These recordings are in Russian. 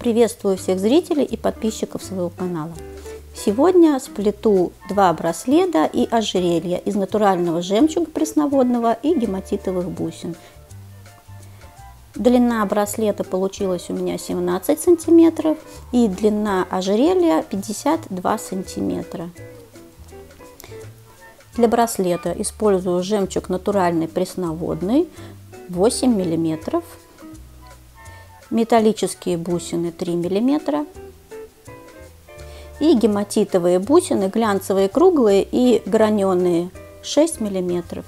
Приветствую всех зрителей и подписчиков своего канала. Сегодня сплету два браслета и ожерелья из натурального жемчуга пресноводного и гематитовых бусин. Длина браслета получилась у меня 17 сантиметров и длина ожерелья 52 сантиметра. Для браслета использую жемчуг натуральный пресноводный 8 миллиметров. Металлические бусины 3 мм и гематитовые бусины, глянцевые круглые и граненые 6 мм.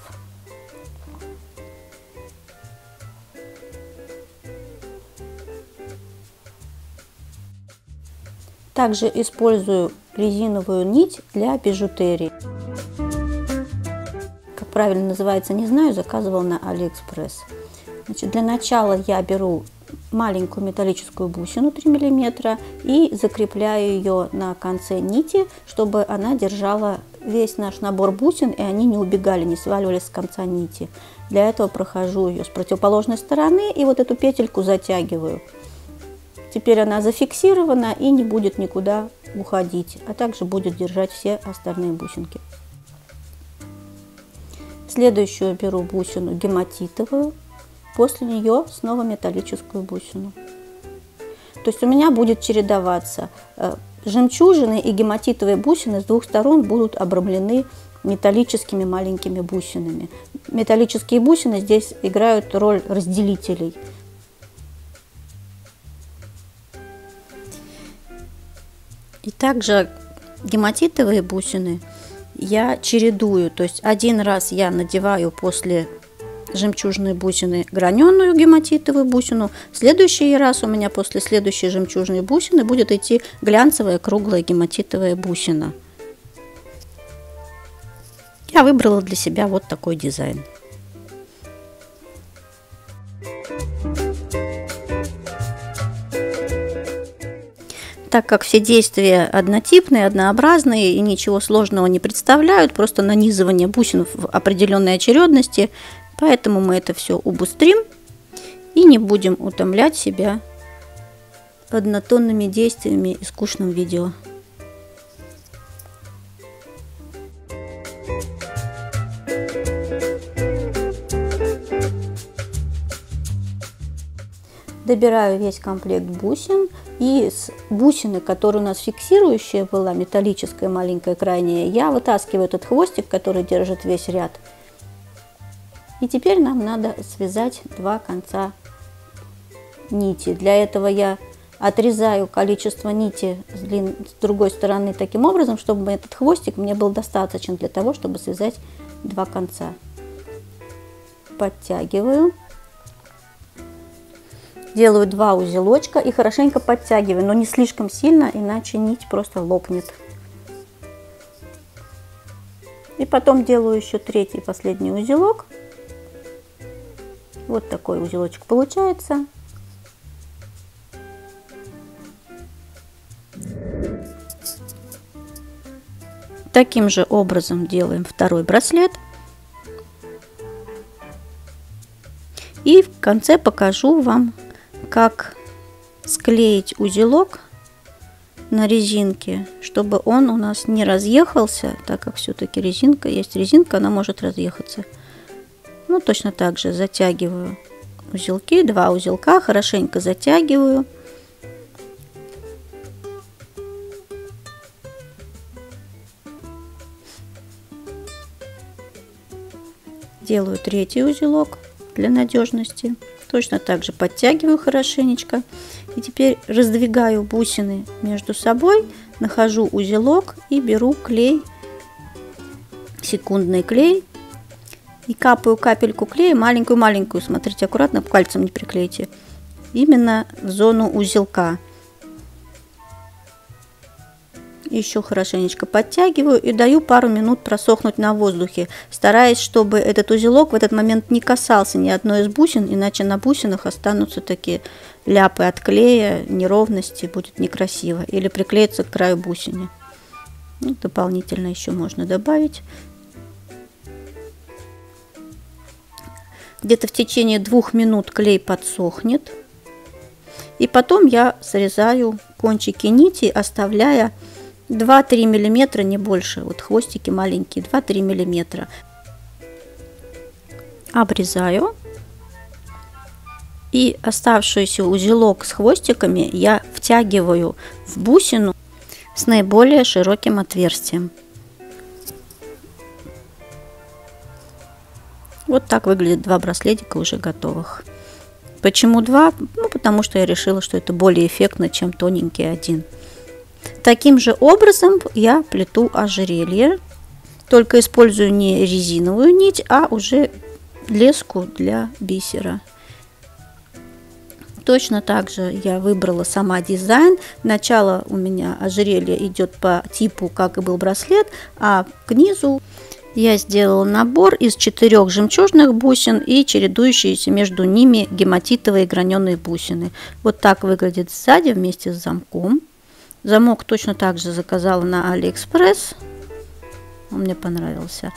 Также использую резиновую нить для бижутерии. Как правильно называется, не знаю, заказывал на Алиэкспресс. Значит, для начала я беру маленькую металлическую бусину 3 мм и закрепляю ее на конце нити, чтобы она держала весь наш набор бусин и они не убегали, не сваливались с конца нити. Для этого прохожу ее с противоположной стороны и вот эту петельку затягиваю. Теперь она зафиксирована и не будет никуда уходить, а также будет держать все остальные бусинки. Следующую беру бусину гематитовую. После нее снова металлическую бусину. То есть у меня будет чередоваться. Жемчужины и гематитовые бусины с двух сторон будут обрамлены металлическими маленькими бусинами. Металлические бусины здесь играют роль разделителей. И также гематитовые бусины я чередую. То есть один раз я надеваю после жемчужной бусины граненую гематитовую бусину. В следующий раз у меня после следующей жемчужной бусины будет идти глянцевая круглая гематитовая бусина. Я выбрала для себя вот такой дизайн. Так как все действия однотипные, однообразные и ничего сложного не представляют, просто нанизывание бусин в определенной очередности, поэтому мы это все убыстрим и не будем утомлять себя однотонными действиями и скучным видео. Добираю весь комплект бусин и с бусины, которая у нас фиксирующая была, металлическая маленькая крайняя, я вытаскиваю этот хвостик, который держит весь ряд. И теперь нам надо связать два конца нити. Для этого я отрезаю количество нити с другой стороны таким образом, чтобы этот хвостик мне был достаточен для того, чтобы связать два конца. Подтягиваю. Делаю два узелочка и хорошенько подтягиваю, но не слишком сильно, иначе нить просто лопнет. И потом делаю еще третий, последний узелок. Вот такой узелочек получается. Таким же образом делаем второй браслет. И в конце покажу вам, как склеить узелок на резинке, чтобы он у нас не разъехался, так как все-таки резинка, есть резинка, она может разъехаться. Ну, точно так же затягиваю узелки, два узелка, хорошенько затягиваю. Делаю третий узелок для надежности. Точно так же подтягиваю хорошенечко. И теперь раздвигаю бусины между собой, нахожу узелок и беру клей, секундный клей. И капаю капельку клея, маленькую-маленькую, смотрите, аккуратно, пальцем не приклейте, именно в зону узелка. Еще хорошенечко подтягиваю и даю пару минут просохнуть на воздухе, стараясь, чтобы этот узелок в этот момент не касался ни одной из бусин, иначе на бусинах останутся такие ляпы от клея, неровности, будет некрасиво, или приклеится к краю бусины. Ну, дополнительно еще можно добавить. Где-то в течение 2 минут клей подсохнет. И потом я срезаю кончики нити, оставляя 2-3 миллиметра, не больше. Вот хвостики маленькие, 2-3 миллиметра. Обрезаю. И оставшийся узелок с хвостиками я втягиваю в бусину с наиболее широким отверстием. Вот так выглядит 2 браслетика уже готовых. Почему 2? Ну, потому что я решила, что это более эффектно, чем тоненький один. Таким же образом я плету ожерелье, только использую не резиновую нить, а уже леску для бисера. Точно так же я выбрала сама дизайн. Начало у меня ожерелье идет по типу, как и был браслет, а к низу я сделала набор из 4 жемчужных бусин и чередующиеся между ними гематитовые граненые бусины. Вот так выглядит сзади вместе с замком. Замок точно так же заказала на AliExpress. Он мне понравился.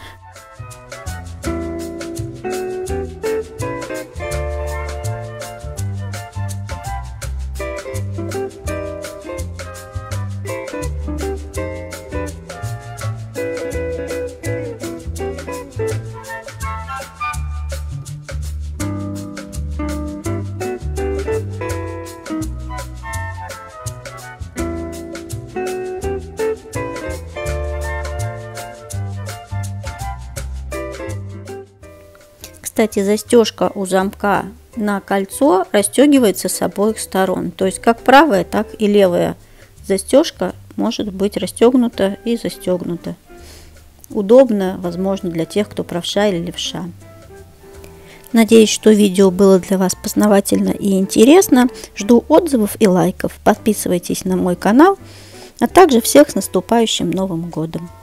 Кстати, застежка у замка на кольцо расстегивается с обоих сторон. То есть как правая, так и левая застежка может быть расстегнута и застегнута. Удобно, возможно, для тех, кто правша или левша. Надеюсь, что видео было для вас познавательно и интересно. Жду отзывов и лайков. Подписывайтесь на мой канал, а также всех с наступающим Новым годом!